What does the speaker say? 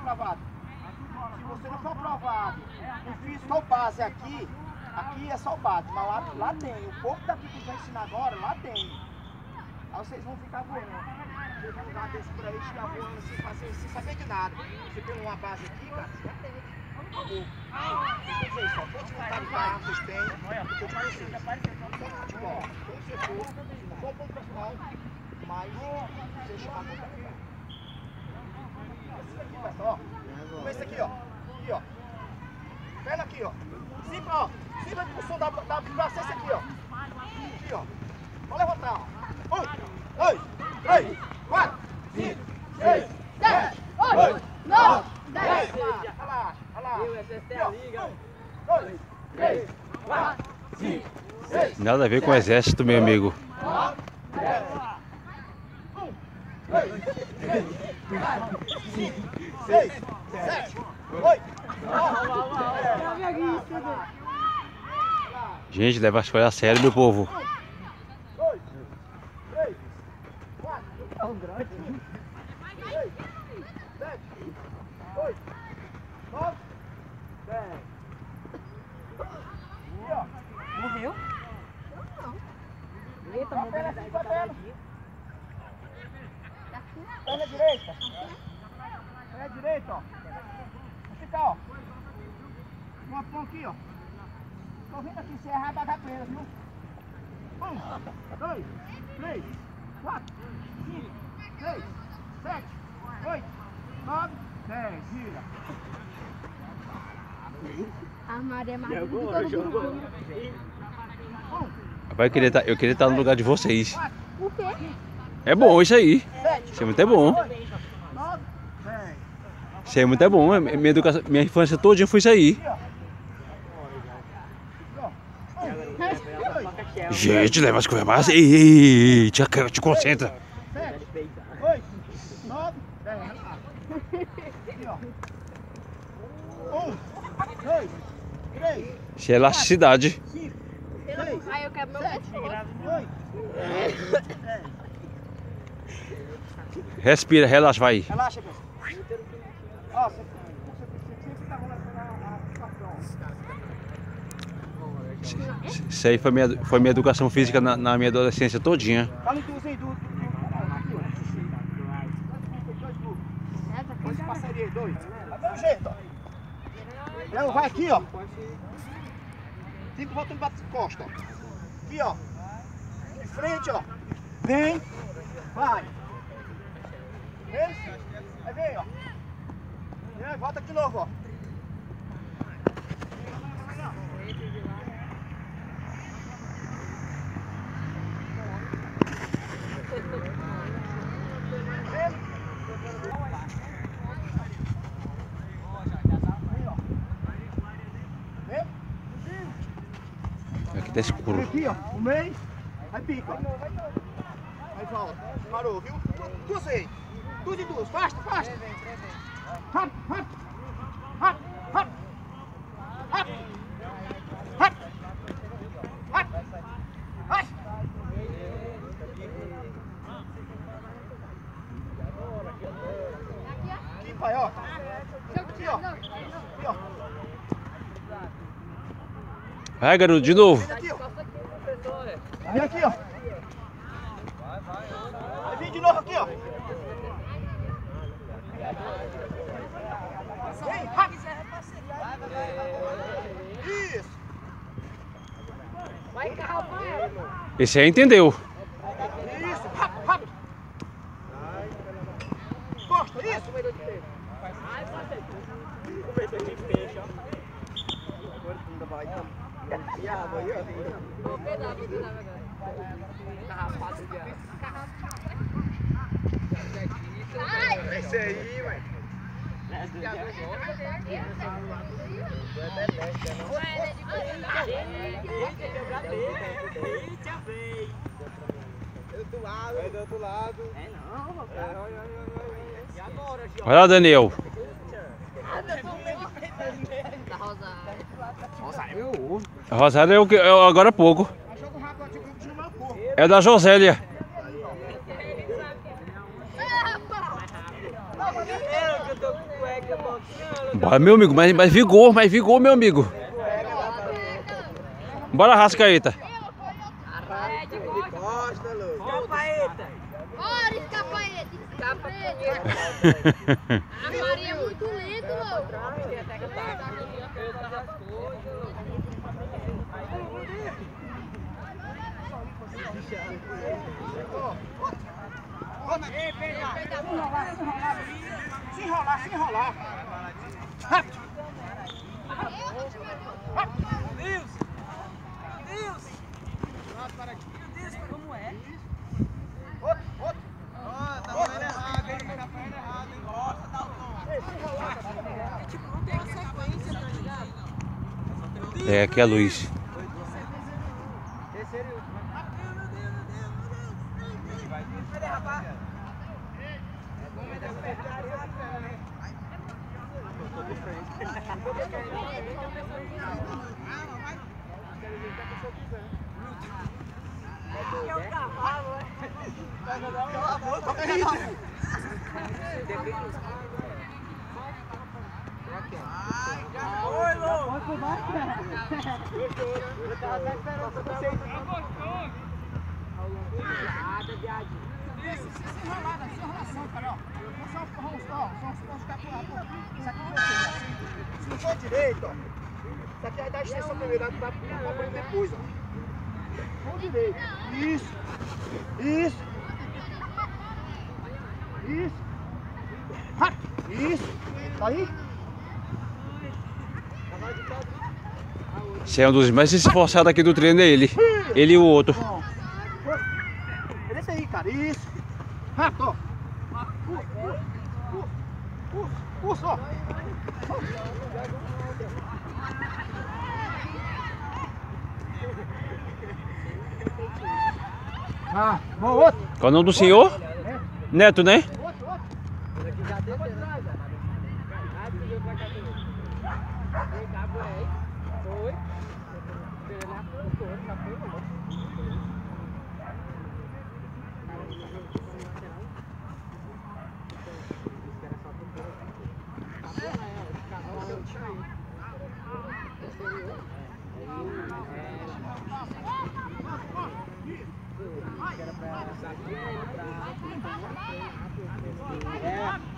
aprovado. Se você não for aprovado, o físico é o base aqui é só o base, mas lá tem. O pouco daqui que eu vou ensinar agora, lá tem. Aí vocês vão ficar voando. Vocês vão dar desse por aí, ficar voando sem saber de nada. Você tem uma base aqui, cara, já tem. Quer dizer, só pode montar de carro, vocês têm. Eu tô com vocês. Só futebol. Como você for, não for bom profissional, mas você chamar muito aqui. Esse aqui, pessoal, ó. Vê esse aqui, ó. Aqui, ó. Perna aqui, ó. Cima, ó. Cima do som da vibração, esse aqui, ó. Aqui, ó. Pode levantar, ó. 1, 2, 3, 4, 5, 6, 7, 8, 9, 10. Relaxa, relaxa. 1, 2, 3, 4, 5, 6. Nada a ver com o exército, meu amigo. 9, 10. 1, 2, 3, 4, 5, 6, 7, 8, 9, 10. Gente, leva as coisas a sério, meu povo. 2, 3, 4, 5, 6, 7, 8, 9, 10. Aqui, ó. Morreu? Eita, A perna assim, com a perna. Perna direita. Perna direita, ó. Vai ficar, ó. Uma pão aqui, ó. Tô vendo aqui, se errar, bagar com ela, viu? 1, 2, 3, 4, 5, 6, 7, 8, 9, 10. Gira. A Maria é mais do que todo mundo. Rapaz, eu queria estar no lugar de vocês. Por quê? É bom isso aí. 7, Isso é muito bom. 9, 10. Isso aí é muito bom. Minha infância todinha foi isso aí. Gente, leva as coisas mais. Ei, te concentra. 7, 8, 9, 10. Aqui, ó. 1, 2, 3, Isso é elasticidade. 5, Aí eu quero meu 7, 8, 10. Respira, relaxa, vai. Relaxa, pessoal. Ó, você tá rolando a situação. Isso aí foi minha educação física na minha adolescência todinha. Fala um duzinho do... Dois parceria, dois. Vai pelo jeito, ó. Léo, vai aqui, ó. Fica voltando para as costas, ó. Aqui, ó. De frente, ó. Vem. Vai. Vem. Aí vem, ó. Vem, volta aqui de novo, ó. Aqui tá escuro. Aqui, ó, o meio, aí pica, ó. Aí volta, parou, viu? Duas aí, duas e duas, fasta, fasta. Hop, hop, hop, hop, hop, hop, hop, hop. Aqui, pai, ó. Aqui, ó. Aqui, ó. Vai, garoto, de novo. Aqui, ó. Vem aqui, ó. Vai vir de novo aqui, ó. Vem, rápido. Isso. Vai calma. Esse aí entendeu. Isso, rápido, rápido. Costa, isso. É isso aí, ué. É do outro lado. É não, rapaz. E agora, Gil? Vai lá, Daniel. Da Rosário. Rosário é meu ovo. A Rosário é o que agora há pouco. Joga o rabo aqui que chama o corpo. É da Josélia. Eu tô Bora, meu amigo, mais vigor, meu amigo. Bora, Rascaeta. Bora, escapaete. A Maria é muito lento, louco. Se enrolar. Rápido. Deus. Como é? Outro. Tá fazendo errado, hein? Tá fazendo errado, hein? Nossa, dá o tom. Tipo, não tem uma sequência, tá ligado? É, aqui é a Luiz. Terceiro e último. Vai derrapar. Oi, Lô! Eu tava até esperando vocês. Se enrolação, cara, ó. Vamos ficar por lá. Isso aqui foi assim. Se não for direito, ó. Isso aqui vai dar extensão primeiro, vai apoio depois, ó. Com direito. Isso. Tá aí? Esse é um dos mais esforçados aqui do treino, é ele. Ele e o outro. Desce aí, cara. Isso. Rápido, ó. Pulsa, ó. Bom, outro. Qual é o nome do senhor? Neto, né? É.